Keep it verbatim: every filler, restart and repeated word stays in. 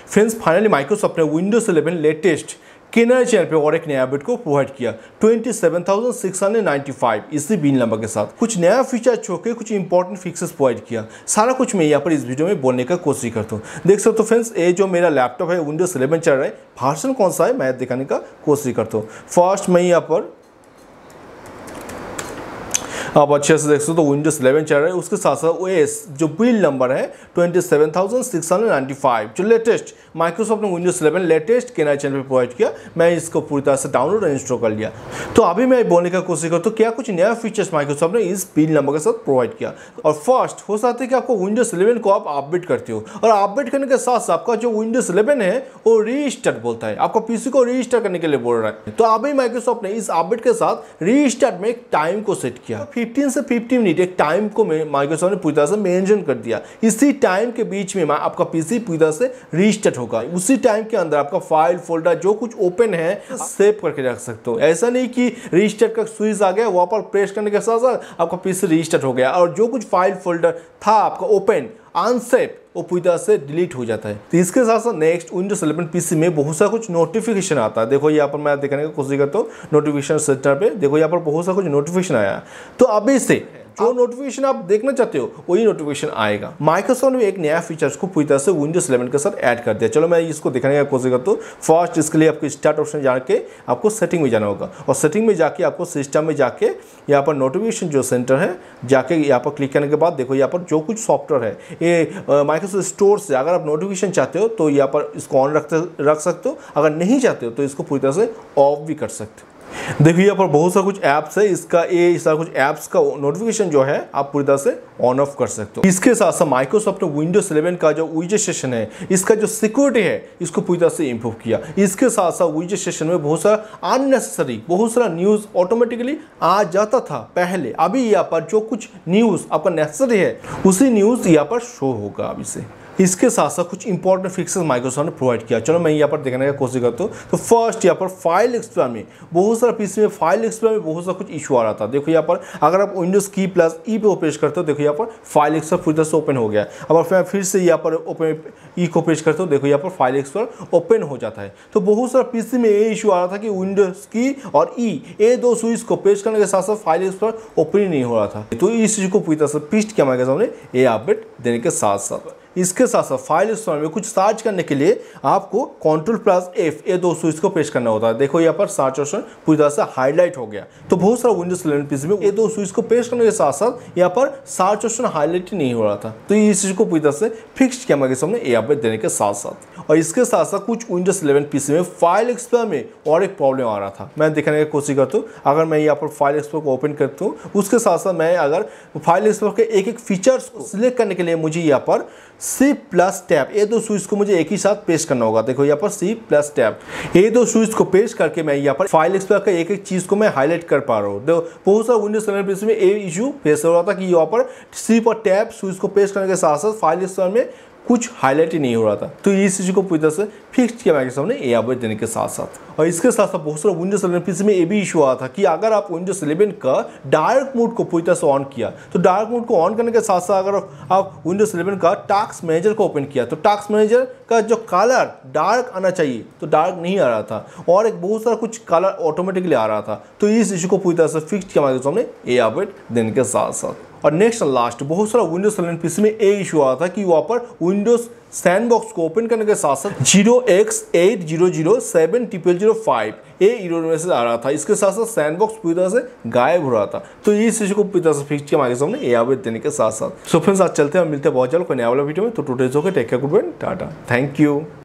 Friends finally Microsoft ने Windows eleven latest canary channel पे और एक नया अपडेट को प्रोवाइड किया twenty seven thousand six hundred ninety five इसी बिल नंबर के साथ कुछ नया फीचर छोड़ कुछ इंपॉर्टेंट फिक्सेस प्रोवाइड किया। सारा कुछ मैं यहाँ पर इस वीडियो में बोलने का कोशिश करता हूँ। देख सकते हो फ्रेंड्स, ये जो मेरा लैपटॉप है विंडोज इलेवन चल रहा है, वर्जन कौन सा है मैं दिखाने का कोशिश करता हूँ। फर्स्ट मैं यहाँ पर आप अच्छे से देख सकते हो तो विंडोज इलेवन चल रहा है, उसके साथ साथ ओएस जो बिल नंबर है twenty seven thousand six hundred ninety five जो लेटेस्ट माइक्रोसॉफ्ट ने Windows eleven latest canary channel पे प्रोवाइड किया। मैं इसको पूरी तरह से डाउनलोड और इंस्टॉल कर लिया। तो अभी मैं बोलने का कोशिश करता हूँ क्या कुछ नया फीचर्स माइक्रोसॉफ्ट ने इस बिल नंबर के साथ प्रोवाइड किया। और फर्स्ट हो सकता है कि आपको विंडोज इलेवन को आप अपडेट करते हो और अपडेट करने के साथ साथ आपका जो विंडोज इलेवन है वो रीस्टार्ट बोलता है, आपका पीसी को रीस्टार्ट करने के लिए बोल रहा है। तो अभी माइक्रोसॉफ्ट ने इस अपडेट के साथ रीस्टार्ट में एक टाइम को सेट किया, फिफ्टीन से फिफ्टी मिनट एक टाइम को माइक्रोसॉफ्ट ने पूरी तरह से मेंशन कर दिया। इसी टाइम के बीच में आपका पीसी पूरी तरह से रीस्टार्ट होगा। उसी टाइम के अंदर आपका फाइल फोल्डर जो कुछ ओपन है सेव करके रख सकते हो। ऐसा नहीं कि रीस्टार्ट का स्विच आ गया, वहां पर प्रेस करने के साथ साथ आपका पीसी रीस्टार्ट हो गया और जो कुछ फाइल फोल्डर था आपका ओपन अनसेव वो पूरी तरह से डिलीट हो जाता है। तो इसके साथ साथ नेक्स्ट विंडोज इलेवन पीसी में बहुत सारा कुछ नोटिफिकेशन आता है। देखो यहाँ पर मैं दिखाने की कोशिश करता हूँ नोटिफिकेशन सेंटर पे, देखो यहाँ पर बहुत सारा कुछ नोटिफिकेशन आया। तो अभी से जो नोटिफिकेशन आप देखना चाहते हो वही नोटिफिकेशन आएगा। माइक्रोसॉफ्ट ने एक नया फीचर्स को पूरी तरह से विंडोज इलेवन के साथ ऐड कर दिया। चलो मैं इसको दिखाने का कोशिश करता हूँ। फर्स्ट इसके लिए आपको स्टार्ट ऑप्शन जाके आपको सेटिंग में जाना होगा और सेटिंग में जाके आपको सिस्टम में जाके यहाँ पर नोटिफिकेशन जो सेंटर है जाके यहाँ पर क्लिक करने के बाद देखो यहाँ पर जो कुछ सॉफ्टवेयर है ये माइक्रोसॉफ्ट स्टोर से अगर आप नोटिफिकेशन चाहते हो तो यहाँ पर इसको ऑन रखते रख सकते हो, अगर नहीं चाहते हो तो इसको पूरी तरह से ऑफ भी कर सकते हो। देखिए यहाँ पर बहुत सा कुछ ऐप्स है, इसका ये सारा कुछ ऐप्स का नोटिफिकेशन जो है आप पूरी तरह से ऑन ऑफ कर सकते हो। इसके साथ साथ माइक्रोसॉफ्ट ने विंडोज इलेवन का जो विजेट सेशन है इसका जो सिक्योरिटी है इसको पूरी तरह से इंप्रूव किया। इसके साथ साथ विजेट सेशन में बहुत सारा अननेसेसरी बहुत सारा न्यूज़ ऑटोमेटिकली आ जाता था पहले, अभी यहाँ पर जो कुछ न्यूज़ आपका नेसेसरी है उसी न्यूज़ यहाँ पर शो होगा अभी से। इसके साथ साथ कुछ इंपॉर्टेंट फिक्सेस माइक्रोसॉफ्ट ने प्रोवाइड किया। चलो मैं यहाँ पर देखने का कोशिश करता हूँ। तो फर्स्ट यहाँ पर फाइल एक्सप्लोरर में बहुत सारा पीसी में फाइल एक्सप्लोरर में बहुत सारा कुछ इशू आ रहा था। देखो यहाँ पर अगर आप विंडोज की प्लस ई पे प्रेस करते हो देखो यहाँ पर फाइल एक्सप्लोरर पूरी तरह से ओपन हो गया। अब फिर फिर से यहाँ पर ओपन ई को प्रेस करते हो देखो यहाँ पर फाइल एक्सप्लोरर ओपन हो जाता है। तो बहुत सारा पीसी में ये इशू आ रहा था कि विंडोज की और ई ए दो स्विच को प्रेस करने के साथ साथ फाइल एक्सप्लोरर ओपन ही नहीं हो रहा था। तो इस चीज को पूरी तरह से फिक्स किया माइक्रोसॉफ्ट ने ये अपडेट देने के साथ साथ। इसके साथ साथ फाइल एक्सप्लोरर में कुछ सर्च करने के लिए आपको कंट्रोल प्लस एफ ये दो स्विच को प्रेस करना होता है। देखो यहाँ पर सर्च ऑप्शन पूरी तरह से हाईलाइट हो गया। तो बहुत सारा विंडोज इलेवन पीसी में ये दो स्विच को प्रेस करने के साथ साथ यहाँ पर सर्च ऑप्शन हाईलाइट नहीं हो रहा था। तो इस चीज को पूरी तरह से फिक्स किया माइक्रोसॉफ्ट ने ये अपडेट देने के साथ साथ। और इसके साथ साथ कुछ विंडोज इलेवन पीसी में फाइल एक्सप्लोरर में और एक प्रॉब्लम आ रहा था। मैं दिखाने की कोशिश करता हूँ। अगर मैं यहाँ पर फाइल एक्सप्लोरर को ओपन करता हूँ उसके साथ साथ मैं अगर फाइल एक्सप्लोरर के एक एक फीचर्स को सिलेक्ट करने के लिए मुझे यहाँ पर सी प्लस टैब ये दो स्विच को मुझे एक ही साथ पेश करना होगा। देखो यहाँ पर सी प्लस टैब ये दो स्विच को पेश करके मैं यहाँ पर फाइल एक्सप्लोरर का एक एक चीज को मैं हाईलाइट कर पा रहा हूँ। देखो बहुत सारा विंडोज इलेवन पीसी में ये इशू फेस हो रहा था कि यहाँ पर सी पर टैब स्विच को पेश करने के साथ साथ फाइल एक्सप्लोरर में कुछ हाईलाइट ही नहीं हो रहा था। तो इस चीज को पूरी तरह से फिक्स किया माइक्रोसॉफ्ट ने ये अपडेट देने के साथ साथ। और इसके साथ साथ बहुत सारा विंडोज इलेवन पीसी में ये भी इशू आ था कि अगर आप विंडोज इलेवन का डार्क मोड को पूरी तरह से ऑन किया तो डार्क मोड को ऑन करने के साथ साथ अगर आप विंडोज इलेवन का टास्क मैनेजर को ओपन किया तो टास्क मैनेजर का जो कलर डार्क आना चाहिए तो डार्क नहीं आ रहा था और एक बहुत सारा कुछ कलर ऑटोमेटिकली आ रहा था। तो इस इशू को पूरी तरह से फिक्स किया माइक्रोसॉफ्ट ने ये अपडेट देने के साथ साथ। और नेक्स्ट लास्ट बहुत सारा विंडोज इलेवन पीसी में ये इशू आ रहा था कि वहाँ पर विंडोज सैंडबॉक्स को ओपन करने के साथ साथ zero x eight zero zero seven triple zero five ये एरर मैसेज आ रहा था। इसके साथ साथ सैंडबॉक्स पूरी तरह से गायब हो रहा था। तो इस चीज को पूरी तरह से फिक्स किया माइक्रोसॉफ्ट ने ये अपडेट देने के साथ साथ। सो फ्रेंड्स आज चलते हैं, मिलते हैं बहुत जल्द कोई नया वाला वीडियो में। तो today's okay, take care, good bye, tata, thank you.